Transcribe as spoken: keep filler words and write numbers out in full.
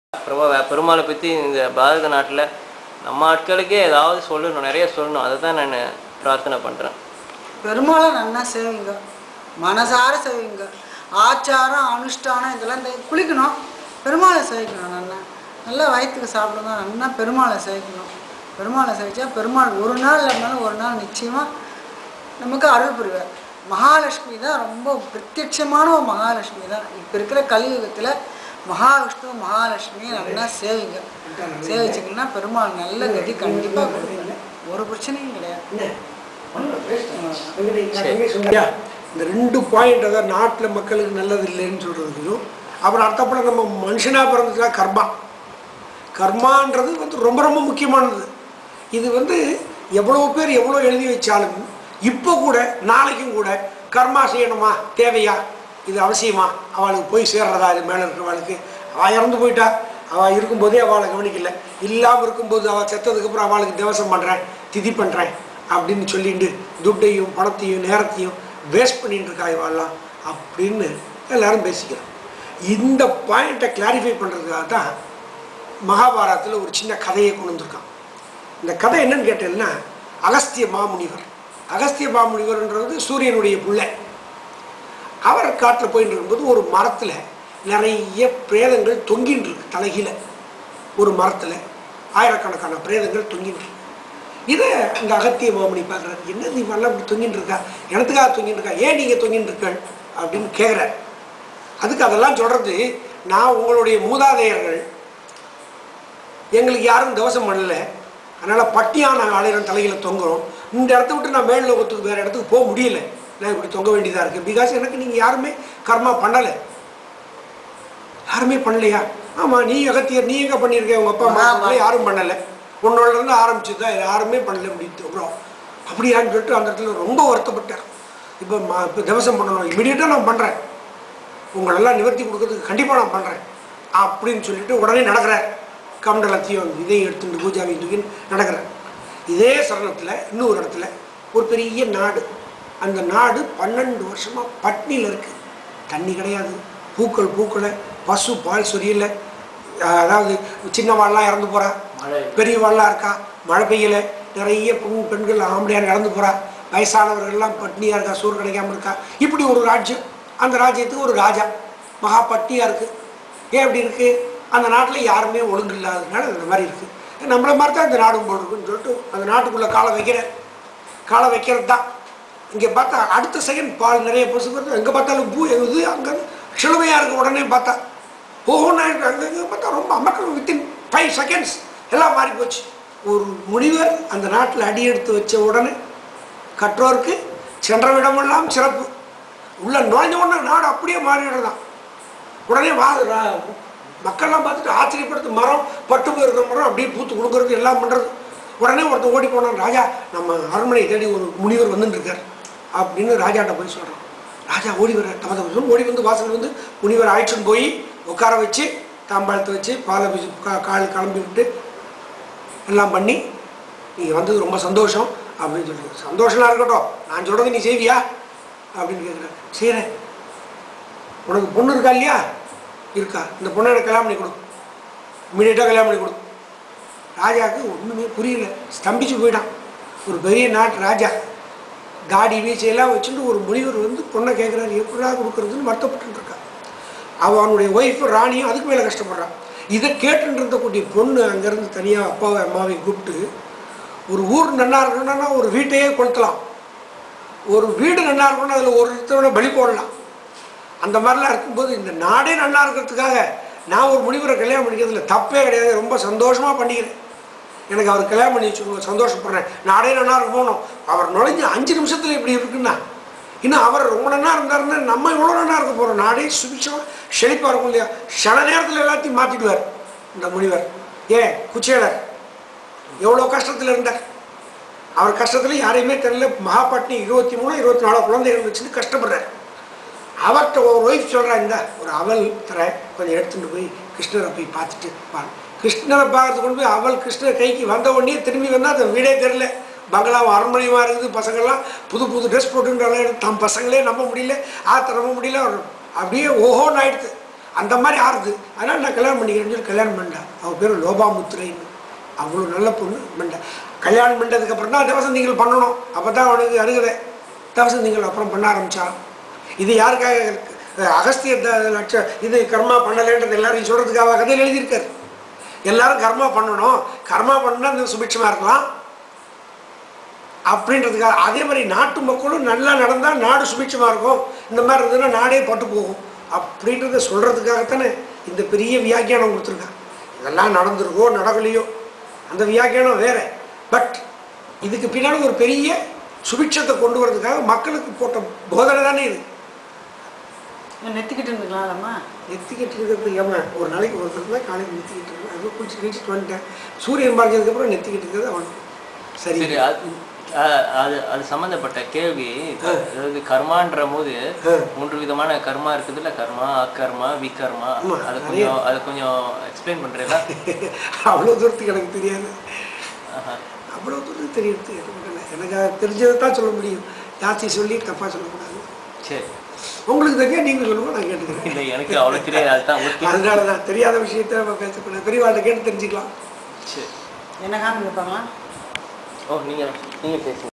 அப்புறமா பெருமாளை பற்றி இந்த பாரத நாட்டில் நம்ம ஆட்களுக்கே ஏதாவது சொல்லணும், நிறைய சொல்லணும். அதை தான் நான் பிரார்த்தனை பண்ணுறேன். பெருமாளை நல்லா சேவிங்க, மனசார சேவிங்க. ஆச்சாரம் அனுஷ்டானம் இதெல்லாம் இந்த குளிக்கணும், பெருமாளை சேவிக்கணும். நல்லா நல்லா வயிற்றுக்கு சாப்பிடுங்க, நல்லா பெருமாளை சேவிக்கணும். பெருமாளை சேவிச்சா பெருமாள் ஒரு நாள் இருந்தாலும் ஒரு நாள் நிச்சயமாக நமக்கு அருள் புரிவார். மகாலட்சுமி தான் ரொம்ப பிரத்யட்சமான ஒரு மகாலட்சுமி தான். இப்போ இருக்கிற கலியுகத்தில் மகாவிஷ்ணு மகாலட்சுமியை நல்லா சேவிங்க. சேவிச்சிங்கன்னா பெருமாள் நல்ல கதி கண்டிப்பாக கொடுப்பீங்க, ஒரு பிரச்சனையும் கிடையாது. இந்த ரெண்டு பாயிண்ட், அதாவது நாட்டில் மக்களுக்கு நல்லது இல்லைன்னு சொல்கிறதுக்கும், அப்புறம் அர்த்தப்பட நம்ம மனுஷனாக பிறந்ததுனா கர்மா கர்மான்றது வந்து ரொம்ப ரொம்ப முக்கியமானது. இது வந்து எவ்வளோ பேர் எவ்வளோ எழுதி வச்சாலும் இப்போ கூட நாளைக்கும் கூட கர்மா செய்யணுமா, தேவையா, இது அவசியமா, அவளுக்கு போய் சேர்றதா, இது மேலே இருக்கிறவளுக்கு. அவள் இறந்து போயிட்டா, அவள் இருக்கும்போதே அவளை கவனிக்கல, இல்லாமல் இருக்கும்போது அவள் செத்ததுக்கப்புறம் அவளுக்கு தேவசம் பண்ணுறேன், திதி பண்ணுறேன் அப்படின்னு சொல்லிட்டு துட்டையும் பணத்தையும் நேரத்தையும் வேஸ்ட் பண்ணிட்டு இருக்கா இவாள்லாம் அப்படின்னு எல்லாரும் பேசிக்கிறோம். இந்த பாயிண்ட்டை கிளாரிஃபை பண்ணுறதுக்காக தான் மகாபாரதத்தில் ஒரு சின்ன கதையை கொண்டு வந்திருக்கான். இந்த கதை என்னன்னு கேட்டேன்னா, அகஸ்திய மாமுனிவர். அகஸ்திய மாமுனிவர்ன்றது சூரியனுடைய பிள்ளை. அவர் காட்டில் போயிட்டு இருக்கும்போது ஒரு மரத்தில் நிறைய பிரேதங்கள் தொங்கின்னு இருக்கு. தலைகீழ ஒரு மரத்தில் ஆயிரக்கணக்கான பிரேதங்கள் தொங்கின்னு இருக்கு. இதை இந்த அகத்திய மாமுனி பார்க்குறாரு, என்ன நீ வரலாம் இப்படி தொங்கின்னு இருக்கா, எனத்துக்காக தொங்கின்னு இருக்கா, ஏன் நீங்கள் தொங்கின்னு இருக்க அப்படின்னு கேட்குறாரு. அதுக்கு அதெல்லாம் சொல்கிறது, நான் உங்களுடைய மூதாதையர்கள், எங்களுக்கு யாரும் தவசம் பண்ணலை, அதனால் பட்டியான ஆயிரம் தலைகளை தொங்குறோம். இந்த இடத்த விட்டு நான் மேல் லோகத்துக்கு வேறு இடத்துக்கு போக முடியல, நான் இப்படி தொங்க வேண்டியதாக இருக்குது. பிகாஸ் எனக்கு நீங்கள் யாருமே கர்மா பண்ணலை. யாருமே பண்ணலையா? ஆமாம், நீ அகத்தியர், நீ எங்கே பண்ணியிருக்க, உங்கள் அப்பா அம்மா யாரும் பண்ணலை, உன்னோடலேருந்து ஆரம்பிச்சு தான் யாருமே பண்ணலை முடித்து. அப்புறம் அப்படியான்னு சொல்லிட்டு அந்த இடத்துல ரொம்ப வருத்தப்பட்டார். இப்போ மா இப்போ தவசம் பண்ணணும், இமீடியட்டாக நான் பண்ணுறேன், உங்களெல்லாம் நிவர்த்தி கொடுக்கறதுக்கு கண்டிப்பாக நான் பண்ணுறேன் அப்படின்னு சொல்லிட்டு உடனே நடக்கிறார். கமண்டலத்தையும் இதையும் எடுத்துட்டு பூஜாவையும் தூக்கின்னு நடக்கிறார். இதே சரணத்தில் இன்னொரு இடத்துல ஒரு பெரிய நாடு, அந்த நாடு பன்னெண்டு வருஷமாக பட்னியில் இருக்குது. தண்ணி கிடையாது, பூக்கள் பூக்களை, பசு பால் சொரியலை, அதாவது சின்னவாள்லாம் இறந்து போகிறா, பெரியவாள்லாம் இருக்கா, மழை பெய்யலை, நிறைய பெண் பெண்கள் ஆம்பளையார் இறந்து போகிறா, வயசானவர்கள்லாம் பட்னியாக இருக்கா, சோறு கிடைக்காமல் இருக்கா. இப்படி ஒரு ராஜ்யம். அந்த ராஜ்யத்துக்கு ஒரு ராஜா மகா பட்னியாக இருக்குது. ஏன் அப்படி இருக்குது? அந்த நாட்டில் யாருமே ஒழுங்கு இல்லாததுனால அந்த மாதிரி இருக்குது. நம்மளை மாதிரி தான் இந்த நாடும் போல் இருக்குன்னு சொல்லிட்டு அந்த நாட்டுக்குள்ளே காலை வைக்கிற காலை வைக்கிறது தான். இங்கே பார்த்தா அடுத்த செகண்ட் பால் நிறைய பசு பார்த்து, எங்கே பார்த்தாலும் பூ எகுது, அங்கே சிலுவையாக இருக்குது. உடனே பார்த்தா ஓஹோன்னா அங்கே பார்த்தா ரொம்ப அமர்க்கம், வித்தின் ஃபைவ் செகண்ட்ஸ் எல்லாம் மாறி போச்சு. ஒரு முனிவர் அந்த நாட்டில் அடி எடுத்து வச்ச உடனே கற்றோருக்கு சென்ற விடமெல்லாம் சிறப்பு, உள்ள நுழைஞ்ச உடனே நாடு அப்படியே மாறிடுறதான். உடனே வா மக்கள்லாம் பார்த்துட்டு ஆச்சரியப்படுத்து, மரம் பட்டு போயிருக்கிற மரம் அப்படியே பூத்து கொடுக்குறது, எல்லாம் பண்ணுறது. உடனே ஒருத்தர் ஓடி போனான், ராஜா நம்ம அரண்மனை தேடி ஒரு முனிவர் வந்துட்டுருக்கார் அப்படின்னு ராஜாட்ட போய் சொல்கிறான். ராஜா ஓடி வர தமது ஓடி வந்து வாசல் வந்து முனிவர் ஆயிடுச்சுன்னு போய் உட்கார வச்சு தாம்பாளத்தை வச்சு பாலை வச்சு கா கால் கிளம்பி விட்டு எல்லாம் பண்ணி, நீங்கள் வந்தது ரொம்ப சந்தோஷம் அப்படின்னு சொல்லுங்க. சந்தோஷமாக இருக்கட்டும், நான் சொல்கிறது நீ செய்வியா அப்படின்னு கேட்குறேன். செய்கிறேன். உனக்கு பொண்ணு இருக்கா இல்லையா? இருக்கா. இந்த பொண்ணை எனக்கு கல்யாணம் பண்ணி கொடு, இமீடியட்டாக கல்யாணம் பண்ணி கொடு. ராஜாவுக்கு ஒன்றுமே புரியல, ஸ்தம்பிச்சு போயிட்டான். ஒரு பெரிய நாட்டு ராஜா தாடி வீச்சையெல்லாம் வச்சுட்டு ஒரு முனிவர் வந்து பொண்ணை கேட்குறாரு, எப்படா கொடுக்குறதுன்னு வருத்தப்பட்டு இருக்கா. அவனுடைய ஒய்ஃபு ராணியும் அதுக்கு மேலே கஷ்டப்படுறான். இதை கேட்டுட்டு இருந்தக்கூடிய பொண்ணு அங்கேருந்து தனியாக அப்பாவை அம்மாவையும் கூப்பிட்டு, ஒரு ஊர் நல்லா இருக்கணும்னா ஒரு வீட்டையே கொளுத்தலாம், ஒரு வீடு நல்லா இருக்கணும்னா அதில் ஒரு இடத்தோட பலி போடலாம். அந்த மாதிரிலாம் இருக்கும்போது இந்த நாடே நல்லா இருக்கிறதுக்காக நான் ஒரு முனிவரை கல்யாணம் பண்ணிக்கிறதுல தப்பே கிடையாது, ரொம்ப சந்தோஷமாக பண்ணிக்கிறேன், எனக்கு அவர் கல்யாணம் பண்ணி வச்சுக்கோங்க, சந்தோஷப்படுறேன், நாடே நல்லா இருக்கும் போகணும். அவர் நுழைஞ்ச அஞ்சு நிமிஷத்தில் இப்படி இருக்குன்னா இன்னும் அவர் ரொம்ப நல்லா இருந்தாருன்னா நம்ம இவ்வளோ நல்லா இருக்க போகிறோம், நாடே சுபிச்சமாக செழிப்பாக இருக்கும் இல்லையா? சில நேரத்தில் எல்லாத்தையும் மாற்றிடுவார் இந்த முனிவர். ஏன் குச்சேலர் எவ்வளோ கஷ்டத்தில் இருந்தார், அவர் கஷ்டத்தில் யாரையுமே தெரியல. மகாபட்னி இருபத்தி மூணு இருபத்தி நாலு குழந்தைகள் வச்சுட்டு கஷ்டப்படுறார். அவர்கிட்ட ஒரு ஒய்ஃப் சொல்கிறா, இந்த ஒரு அவல் தர கொஞ்சம் எடுத்துகிட்டு போய் கிருஷ்ணரை போய் பார்த்துட்டு பாரு. கிருஷ்ணரை பார்த்து கொண்டு போய் அவள் கிருஷ்ணர் கைக்கு வந்த உடனே திரும்பி வந்தால் அந்த வீடே தெரியல, பங்களாவும் அரண்மனையுமா இருக்குது, பசங்கள்லாம் புது புது ட்ரெஸ் போட்டுன்றாங்க, தம் பசங்களே நம்ப முடியல, ஆத்த நம்ப முடியல, அப்படியே ஓஹோன்னு ஆயிடுது. அந்த மாதிரி ஆறுது. அதனால் நான் கல்யாணம் பண்ணிக்கிறேன்னு சொல்லி கல்யாணம் பண்ணிட்டேன். அவள் பேர் லோபாமுத்திரைன்னு. அவ்வளோ நல்ல பொண்ணு பண்ணிட்டேன். கல்யாணம் பண்ணதுக்கப்புறம் தான் தவசந்திகள் பண்ணணும். அப்போ தான் அவனுக்கு அருகதை. தவசந்திகள் அப்புறம் பண்ண ஆரம்பித்தான். இது யாருக்காக? அகஸ்தியர் லட்ச இது கர்மா பண்ணலைன்றது எல்லாரையும் சொல்கிறதுக்காக கதையில் எழுதியிருக்காரு. எல்லாரும் கர்மா பண்ணணும், கர்மா பண்ணால் இந்த சுபிட்சமாக இருக்கலாம் அப்படின்றதுக்காக. அதே மாதிரி நாட்டு மக்களும் நல்லா நடந்தால் நாடு சுபிட்சமாக இருக்கும். இந்த மாதிரி இருந்ததுன்னா நாடே பட்டு போகும் அப்படின்றத சொல்கிறதுக்காகத்தானே இந்த பெரிய வியாக்கியானம் கொடுத்துருக்காங்க. இதெல்லாம் நடந்திருக்கோ நடக்கலையோ அந்த வியாக்கியானம் வேறு. பட் இதுக்கு பின்னாடி ஒரு பெரிய சுபிட்சத்தை கொண்டு வரதுக்காக மக்களுக்கு போட்ட போதனை தானே இது. நெத்திக்கிட்டு இருந்துக்கலாம்மா. நெத்திக்கிட்டு இருக்கிறது ஏமா ஒரு நாளைக்கு ஒருத்தர் தான் காலையில் நெத்திக்கிட்டு இருக்கேன். அது குளிச்சு குளிச்சுட்டு வந்துட்டேன். சூரியன் மறைஞ்சதுக்கப்புறம் நெத்திக்கிட்டு இருக்கிறது அவனுக்கு சரி. சரி, அது அது அது சம்மந்தப்பட்ட கேள்வி. அதாவது கர்மான்ற போது மூன்று விதமான கர்மா இருக்குது இல்லை? கர்மா, அக்கர்மா, விகர்மா. அது கொஞ்சம் அதை கொஞ்சம் எக்ஸ்பிளைன் பண்ணுறீங்களா? அவ்வளோ தூரத்துக்கு எனக்கு தெரியாது. அவ்வளோ தூரத்துக்கு தெரியுது எனக்கு தெரிஞ்சதை தான் சொல்ல முடியும். ஜாஸ்தி சொல்லி தப்பாக சொல்லக்கூடாது. சரி, உங்களுக்கு தெரியா நீங்கள் சொல்லுவோம், நான் கேட்டுக்கிறேன். இல்லை, எனக்கு அவ்வளோ தெரியாது. அதுதான் அதனால தான் தெரியாத விஷயத்த நம்ம பேசக்கூடாது. பெரியவாள்கிட்ட கேட்டு தெரிஞ்சுக்கலாம். சரி, என்ன காரணம் கேட்பாங்களா? ஓ, நீங்கள் நீங்கள் பேசுங்க.